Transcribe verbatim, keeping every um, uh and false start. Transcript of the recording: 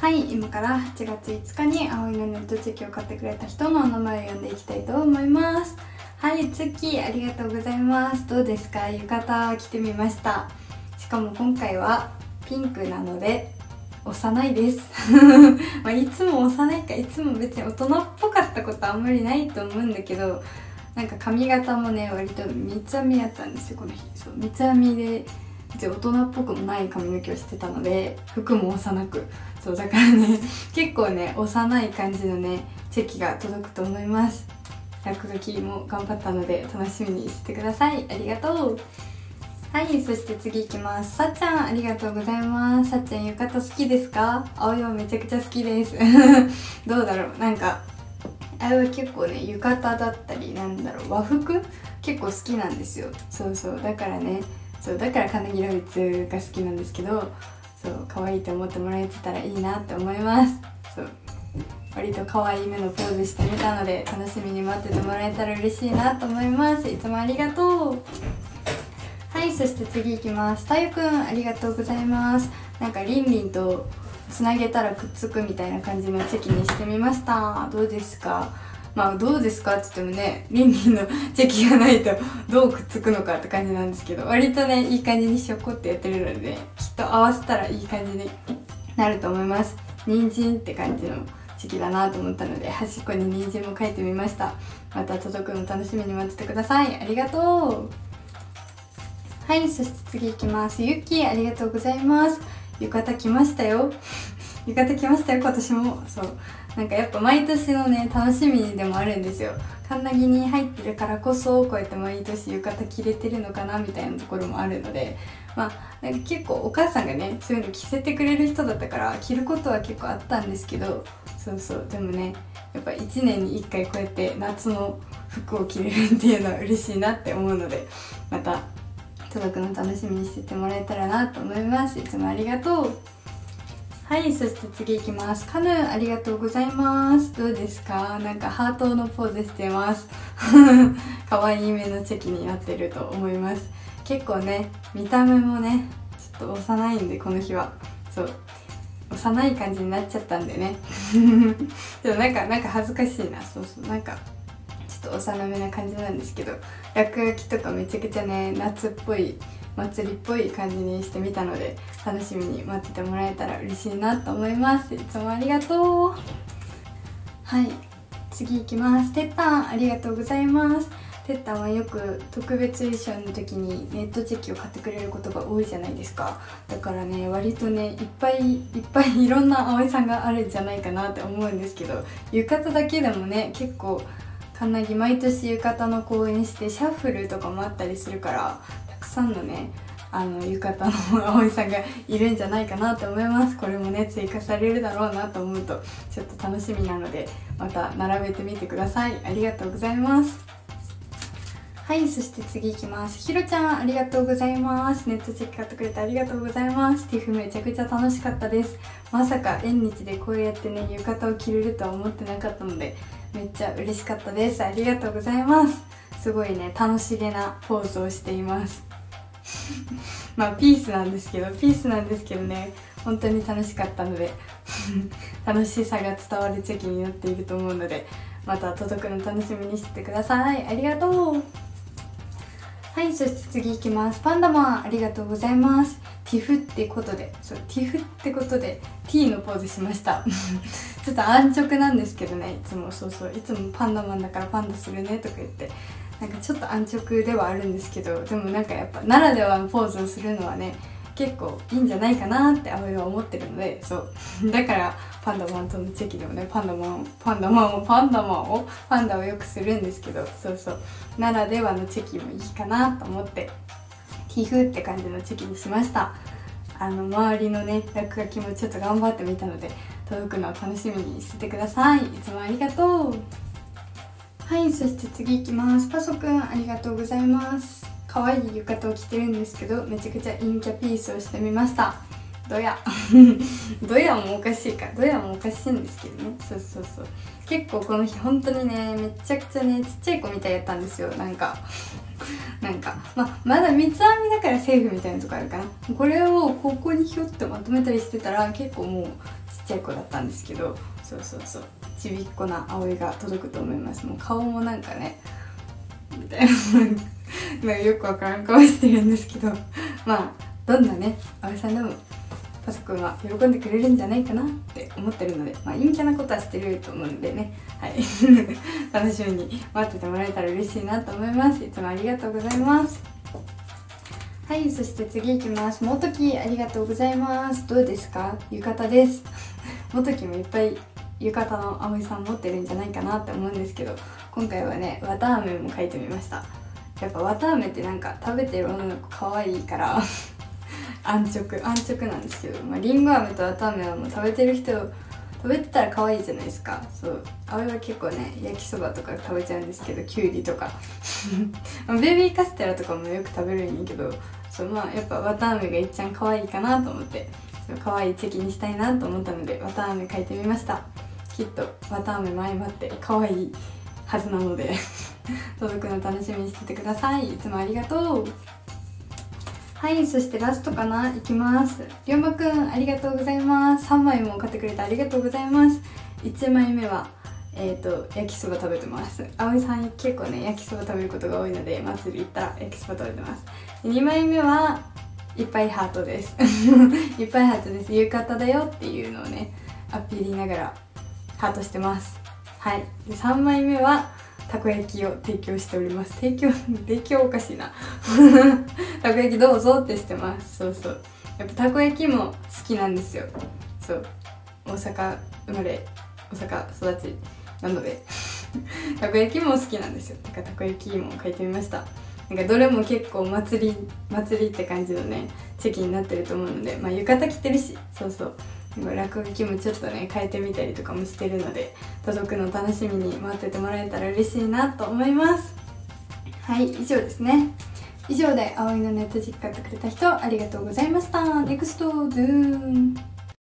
はい、今からはちがついつかに葵のネットチェキを買ってくれた人のお名前を読んでいきたいと思います。はい、ツッキーありがとうございます。どうですか？浴衣着てみました。しかも今回はピンクなので幼いですまあいつも幼いか、いつも別に大人っぽかったことあんまりないと思うんだけど、なんか髪型もね割と三つ編みやったんですよこの日。そう三つ編みで別に大人っぽくもない髪の毛をしてたので、服も幼く、そうだからね結構ね幼い感じのねチェキが届くと思います。落書きも頑張ったので楽しみにしてください。ありがとう。はい、そして次いきます。さっちゃんありがとうございます。さっちゃん浴衣好きですか？葵はめちゃくちゃ好きですどうだろう、なんか葵は結構ね浴衣だったりなんだろう和服結構好きなんですよ。そうそうだからね、そうだから金木ロビッツが好きなんですけど、そう可愛いと思ってもらえてたらいいなって思います。そう割と可愛い目のポーズしてみたので楽しみに待っててもらえたら嬉しいなと思います。いつもありがとう。はい、そして次いきます。たゆくんありがとうございます。なんかリンリンとつなげたらくっつくみたいな感じのチェキにしてみました。どうですか？まあどうですかって言ってもね、リンリンのチェキがないとどうくっつくのかって感じなんですけど、割とねいい感じにしょこってやってるので、きっと合わせたらいい感じになると思います。人参って感じのチェキだなと思ったので端っこに人参も描いてみました。また届くの楽しみに待っててください。ありがとう。はい、そして次いきます。ゆっきーありがとうございます。浴衣着ましたよ浴衣着ましたよ今年も。そうなんかやっぱ毎年のね楽しみでもあるんですよ。カンナギに入ってるからこそこうやって毎年浴衣着れてるのかなみたいなところもあるので、まあなんか結構お母さんがねそういうの着せてくれる人だったから着ることは結構あったんですけど、そうそうでもねやっぱいちねんにいっかいこうやって夏の服を着れるっていうのは嬉しいなって思うので、また届くの楽しみにしててもらえたらなと思います。いつもありがとう。はい、そして次いきます。カヌーありがとうございます。どうですか？なんかハートのポーズしてます可愛い目のチェキになってると思います。結構ね見た目もねちょっと幼いんでこの日はそう幼い感じになっちゃったんでねでもなんかなんか恥ずかしいな。そうそうなんかちょっと幼めな感じなんですけど、落書きとかめちゃくちゃね夏っぽい祭りっぽい感じにしてみたので楽しみに待っててもらえたら嬉しいなと思います。いつもありがとう。はい、次いきます。てったんありがとうございます。てったんはよく特別衣装の時にネットチェキを買ってくれることが多いじゃないですか。だからね割とねいっぱいいっぱいいろんな葵さんがあるんじゃないかなって思うんですけど、浴衣だけでもね結構かなぎ毎年浴衣の公演してシャッフルとかもあったりするからたくさんのねあの浴衣の葵さんがいるんじゃないかなと思います。これもね追加されるだろうなと思うとちょっと楽しみなのでまた並べてみてください。ありがとうございます。はい、そして次いきます。ひろちゃんありがとうございます。ネットチェキ買ってくれてありがとうございます。ティフめちゃくちゃ楽しかったです。まさか縁日でこうやってね浴衣を着れるとは思ってなかったのでめっちゃ嬉しかったです。ありがとうございます。すごいね楽しげなポーズをしていますまあピースなんですけどピースなんですけどね本当に楽しかったので楽しさが伝わるチェキになっていると思うのでまた届くの楽しみにしててください。ありがとう。はい、そして次いきます。パンダマンありがとうございます。ティフってことでそうティフってことで T のポーズしましたちょっと安直なんですけどね、いつもそうそういつもパンダマンだからパンダするねとか言ってなんかちょっと安直ではあるんですけど、でもなんかやっぱならではのポーズをするのはね結構いいんじゃないかなって葵は思ってるので、そうだからパンダマンとのチェキでもねパンダマンパンダマンをパンダマンをパンダをよくするんですけど、そうそうならではのチェキもいいかなと思ってティフって感じのチェキにしました。あの周りのね落書きもちょっと頑張ってみたので届くのを楽しみにしててください。いつもありがとう。はい、そして次いきます。パソくんありがとうございます。可愛い浴衣を着てるんですけどめちゃくちゃ陰キャピースをしてみました。どやどやもおかしいかどやもおかしいんですけどね。そうそうそう結構この日本当にねめちゃくちゃねちっちゃい子みたいやったんですよ。なんかなんか、まあ、まだ三つ編みだからセーフみたいなとこあるかな。これをここにひょってまとめたりしてたら結構もうちっちゃい子だったんですけど、そうそうそう、ちびっこな葵が届くと思います。もう顔もなんかねみたいななんかよくわからん顔してるんですけど、まあどんなね葵さんでもパソコンは喜んでくれるんじゃないかなって思ってるので、まあ陰キャなことはしてると思うんでね、はい楽しみに待っててもらえたら嬉しいなと思います。いつもありがとうございます。はい、そして次いきます。もときありがとうございます。どうですか？浴衣ですもときもいっぱい浴衣の葵さん持ってるんじゃないかなって思うんですけど、今回はね綿あめも描いてみました。やっぱ綿あめってなんか食べてる女の子可愛いから安直安直なんですけど、まあ、りんご飴と綿あめはもう食べてる人食べてたら可愛いじゃないですか。そう葵は結構ね焼きそばとか食べちゃうんですけど、きゅうりとかベビーカステラとかもよく食べるんやけど、そうまあやっぱ綿あめがいっちゃん可愛いかなと思って、そう可愛いチェキにしたいなと思ったので綿あめ描いてみました。きっと綿あめも相まって可愛いはずなので届くの楽しみにしててください。いつもありがとう。はい、そしてラストかな、いきます。りょうまくんありがとうございます。さんまいも買ってくれてありがとうございます。いちまいめはえーと焼きそば食べてます。葵さん結構ね焼きそば食べることが多いので、祭り行ったら焼きそば食べてます。にまいめはいっぱいハートですいっぱいハートです。浴衣だよっていうのをねアピールながらハートしてます。はい、でさんまいめはたこ焼きを提供しております。提供提供おかしいなたこ焼きどうぞってしてます。そうそう、やっぱたこ焼きも好きなんですよ。そう大阪生まれ大阪育ちなのでたこ焼きも好きなんですよ。だからたこ焼きも描いてみました。なんかどれも結構祭り祭りって感じのねチェキになってると思うので、まあ浴衣着てるし、そうそう落書きもちょっとね変えてみたりとかもしてるので、届くの楽しみに待っててもらえたら嬉しいなと思います。はい、以上ですね。以上で葵のネットチェキ買ってくれた人ありがとうございました。ネクストドゥーン。